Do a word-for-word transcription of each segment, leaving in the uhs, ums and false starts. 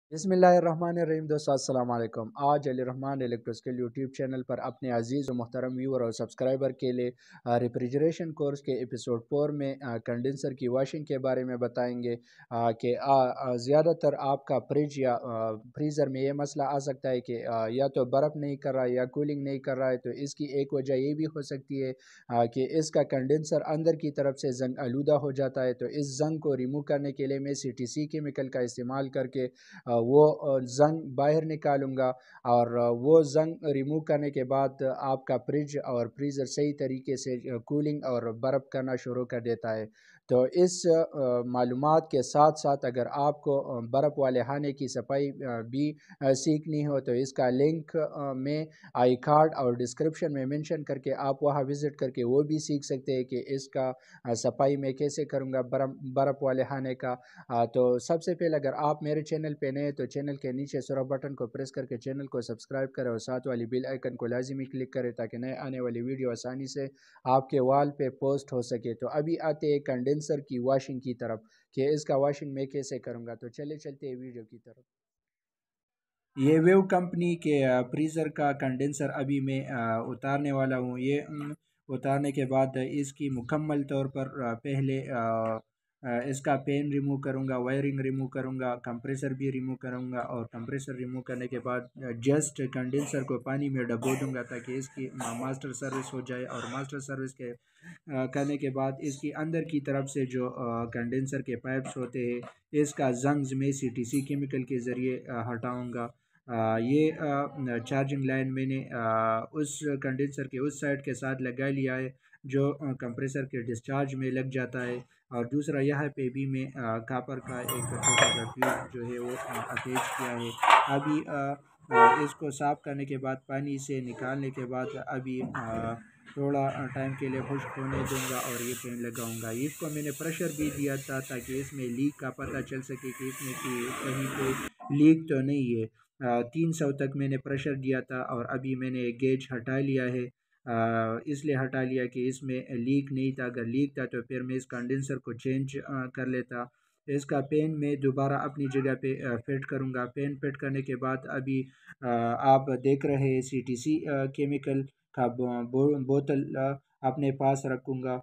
बिस्मिल्लाहिर्रहमानिर्रहीम। दोस्तों अस्सलाम वालेकुम। आज अली रहमान इलेक्ट्रिक्स के यूट्यूब चैनल पर अपने अजीज़ व मोहतरम व्यूअर और सब्सक्राइबर के लिए रेफ्रिजरेशन कोर्स के एपिसोड फोर में कंडेंसर की वॉशिंग के बारे में बताएंगे कि ज़्यादातर आपका फ्रिज या फ्रीज़र में ये मसला आ सकता है कि आ, या तो बर्फ़ नहीं कर रहा है या कूलिंग नहीं कर रहा है। तो इसकी एक वजह ये भी हो सकती है आ, कि इसका कंडेंसर अंदर की तरफ से जंग आलूदा हो जाता है। तो इस जंग को रिमूव करने के लिए मैं सी टी सी केमिकल का इस्तेमाल करके वो ज़ंग बाहर निकालूंगा और वो ज़ंग रिमूव करने के बाद आपका फ्रिज और फ्रीज़र सही तरीके से कूलिंग और बर्फ़ करना शुरू कर देता है। तो इस मालूमात के साथ साथ अगर आपको बर्फ़ वाले खाने की सफाई भी सीखनी हो तो इसका लिंक में आई कार्ड और डिस्क्रिप्शन में मेंशन करके आप वहाँ विज़िट करके वो भी सीख सकते हैं कि इसका सफाई मैं कैसे करूँगा बर्फ़ बर्फ़ वाले खाने का। आ, तो सबसे पहले अगर आप मेरे चैनल पे नए तो चैनल के नीचे सुरा बटन को प्रेस करके चैनल को सब्सक्राइब करें और साथ वाली बेल आइकन को लाजिमी क्लिक करें ताकि नए आने वाली वीडियो आसानी से आपके वॉल पे पोस्ट हो सके। तो अभी आते हैं कंडेंसर की वॉशिंग की तरफ कि इसका वॉशिंग मैं कैसे करूँगा। तो चले चलते हैं वीडियो की तरफ। ये वेव कंपनी के फ्रीज़र का कंडेंसर अभी मैं आ, उतारने वाला हूँ। ये उम, उतारने के बाद इसकी मुकम्मल तौर पर आ, पहले आ, आ, इसका पेन रिमूव करूँगा, वायरिंग रिमूव करूँगा, कंप्रेसर भी रिमूव करूँगा और कंप्रेसर रिमूव करने के बाद जस्ट कंडेंसर को पानी में डबो दूँगा ताकि इसकी मास्टर सर्विस हो जाए। और मास्टर सर्विस के आ, करने के बाद इसकी अंदर की तरफ से जो कंडेंसर के पाइप्स होते हैं इसका जंग में सी टी सी केमिकल के ज़रिए हटाऊँगा। आ, ये आ, चार्जिंग लाइन मैंने आ, उस कंडेंसर के उस साइड के साथ लगा लिया है जो कंप्रेसर के डिस्चार्ज में लग जाता है। और दूसरा यहाँ पे भी मैं आ, कापर का एक छोटा सा ट्यूब जो है वो अटैच किया है। अभी आ, आ, इसको साफ़ करने के बाद पानी से निकालने के बाद अभी आ, थोड़ा टाइम के लिए खुश्क होने दूंगा और ये पेन लगाऊंगा। इसको मैंने प्रेशर भी दिया था ताकि इसमें लीक का पता चल सके कि इसमें कहीं पे लीक तो नहीं है। तीन सौ तक मैंने प्रेशर दिया था और अभी मैंने गेज हटा लिया है। आ, इसलिए हटा लिया कि इसमें लीक नहीं था। अगर लीक था तो फिर मैं इस कंडेंसर को चेंज आ, कर लेता। इसका पेन मैं दोबारा अपनी जगह पे फिट करूँगा। पेन फिट करने के बाद अभी आ, आप देख रहे हैं सी टी सी केमिकल का बो, बो, बोतल आ, अपने पास रखूँगा।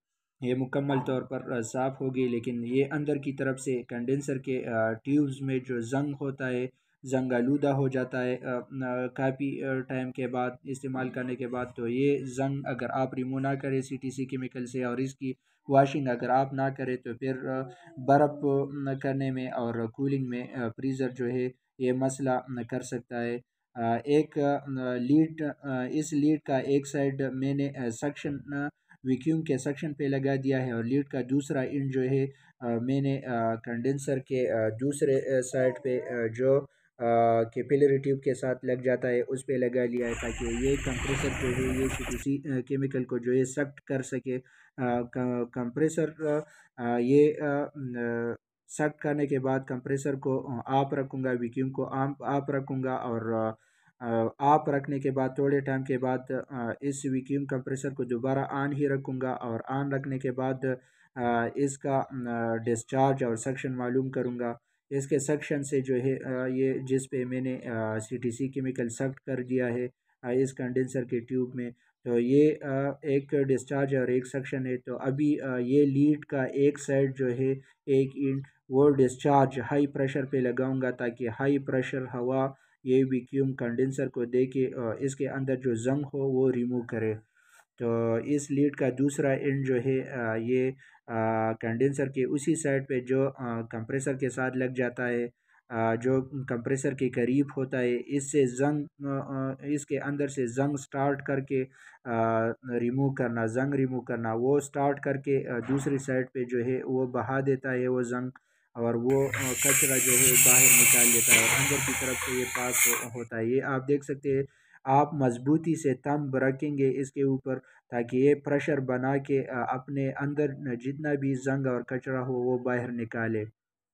ये मुकम्मल तौर पर साफ़ होगी लेकिन ये अंदर की तरफ से कंडेंसर के ट्यूब्स में जो जंग होता है जंग आलूदा हो जाता है काफ़ी टाइम के बाद इस्तेमाल करने के बाद। तो ये जंग अगर आप रिमूव ना करें सी टी सी केमिकल से और इसकी वॉशिंग अगर आप ना करें तो फिर बर्फ़ करने में और कूलिंग में फ्रीज़र जो है ये मसला कर सकता है। एक लीड इस लीड का एक साइड मैंने सक्शन वैक्यूम के सेक्शन पे लगा दिया है और लीड का दूसरा इंड जो है आ, मैंने कंडेंसर के आ, दूसरे साइड पे आ, जो कैपिलरी ट्यूब के साथ लग जाता है उस पे लगा लिया है ताकि ये कंप्रेसर जो है ये किसी केमिकल को जो है सख्त कर सके। कंप्रेसर ये सख्त करने के बाद कंप्रेसर को आप रखूँगा, वैक्यूम को आप आप रखूँगा और आप रखने के बाद थोड़े टाइम के बाद इस वैक्यूम कंप्रेसर को दोबारा ऑन ही रखूँगा और ऑन रखने के बाद इसका डिस्चार्ज और सक्शन मालूम करूँगा। इसके सक्शन से जो है ये जिस पे मैंने सी टी सी केमिकल सख्त कर दिया है इस कंडेंसर के ट्यूब में तो ये एक डिस्चार्ज और एक सक्शन है। तो अभी ये लीड का एक साइड जो है एक इंच वो डिस्चार्ज हाई प्रेशर पे लगाऊंगा ताकि हाई प्रेशर हवा ये वैक्यूम कंडेंसर को दे के इसके अंदर जो जंग हो वो रिमूव करे। तो इस लीड का दूसरा एंड जो है ये कंडेंसर के उसी साइड पे जो कंप्रेसर के साथ लग जाता है जो कंप्रेसर के करीब होता है इससे जंग इसके अंदर से जंग स्टार्ट करके रिमूव करना जंग रिमूव करना वो स्टार्ट करके दूसरी साइड पे जो है वो बहा देता है वो जंग और वो कचरा जो है बाहर निकाल देता है और अंदर की तरफ से ये पास हो, होता है। ये आप देख सकते हैं। आप मजबूती से थंब रखेंगे इसके ऊपर ताकि ये प्रेशर बना के अपने अंदर जितना भी जंग और कचरा हो वो बाहर निकाले।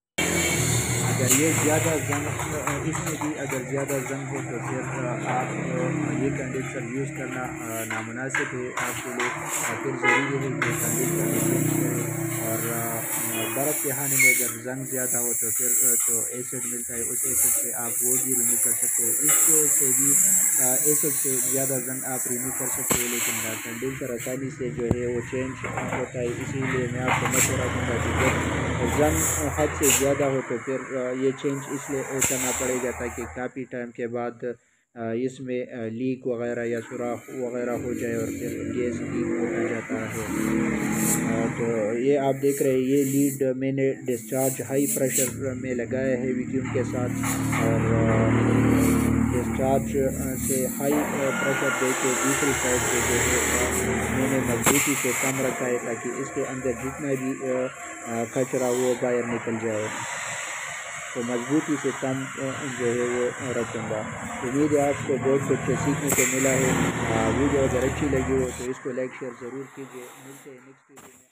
अगर ये ज़्यादा जंग इसमें भी अगर ज़्यादा जंग हो तो फिर आप ये कंडेंसर यूज़ करना नामुनासिब है आपके लिए। फिर ज़रूरी है कि कंडेंसर चेंज करें और برف کے خانے میں اگر زنگ زیادہ ہو تو پھر تو ایسڈ ملتا ہے، اس ایسڈ سے آپ وہ بھی ریموو کر سکتے ہیں. اس سے بھی ایسڈ سے زیادہ زنگ آپ ریموو کر سکتے ہیں، لیکن کنڈینسر آسانی سے جو ہے وہ چینج ہوتا ہے. اسی لیے میں آپ کو مشورہ دوں گا کہ جب زنگ حد سے زیادہ ہو تو پھر یہ چینج اس لیے کرنا پڑے گا تاکہ کافی ٹائم کے بعد اس میں لیک وغیرہ یا سوراخ وغیرہ ہو جائے اور پھر گیس لیک ہوتا جاتا ہے. تو یہ آپ دیکھ رہے ہیں، یہ لیڈ میں نے ڈسچارج ہائی پریشر میں لگایا ہے ویکیوم کے ساتھ، اور ڈسچارج سے ہائی پریشر دے کے دوسری سائڈ سے جو ہے میں نے مضبوطی سے کم رکھا ہے تاکہ اس کے اندر جتنا بھی کچرا وہ باہر نکل جائے. تو مضبوطی سے کم جو ہے وہ رکھوں گا. امید ہے آپ کو بہت کچھ سیکھنے کو ملا ہے. ویڈیو اگر اچھی لگی ہو تو اس کو لائک شیئر ضرور کیجیے. ملتے ہیں نیکسٹ ویڈیو میں.